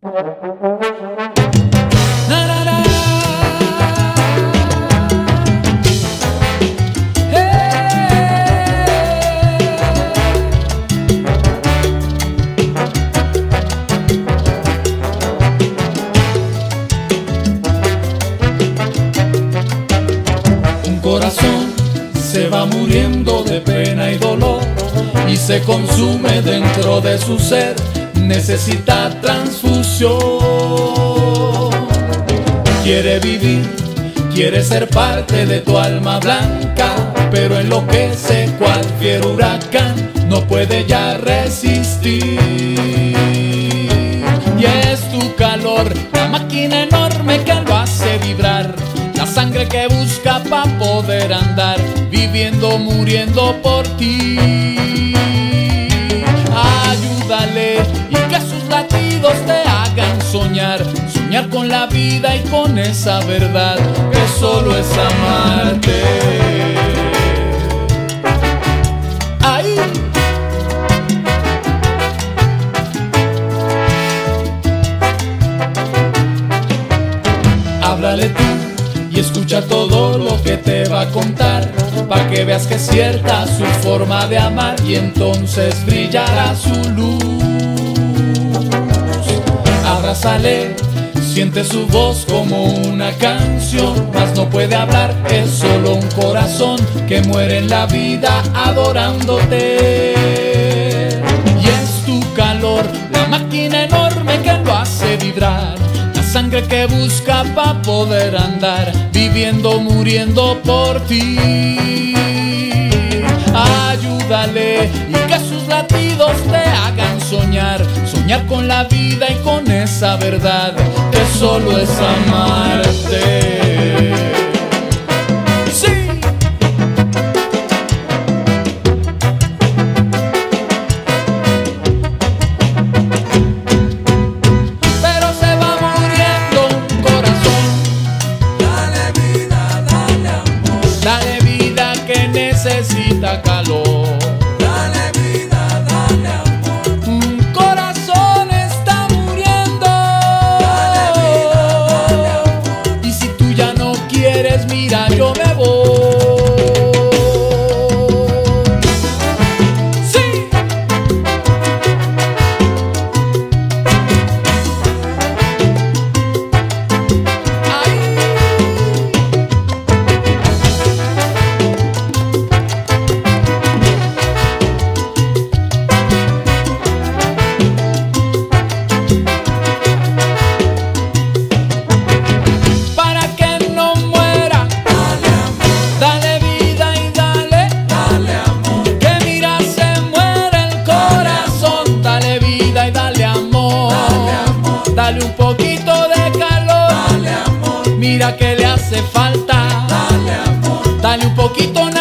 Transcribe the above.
Un corazón se va muriendo de pena y dolor y se consume dentro de su ser, necesita transfusión. Quiere vivir, quiere ser parte de tu alma blanca, pero enloquece cual fiero huracán, no puede ya resistir. Y es tu calor, la máquina enorme que lo hace vibrar, la sangre que busca pa' poder andar, viviendo, muriendo por ti. Ayúdale y que sus latidos te hagan soñar, soñar con la vida y con esa verdad que solo es amarte. Ahí. Háblale tú y escucha todo lo que te va a contar, pa' que veas que es cierta su forma de amar y entonces brillará su luz. Abrázale, siente su voz como una canción, mas no puede hablar, es solo un corazón que muere en la vida adorándote. Y es tu calor, la máquina enorme que lo hace vibrar, sangre que busca pa' poder andar, viviendo, muriendo por ti. Ayúdale y que sus latidos te hagan soñar, soñar con la vida y con esa verdad que solo es amarte. Dale vida que necesita calor. Dale vida, dale amor. Un corazón está muriendo. Dale vida, dale amor. Y si tú ya no quieres, mira, yo me voy. Sí. Dale un poquito de calor, dale amor, mira que le hace falta, dale amor, dale un poquito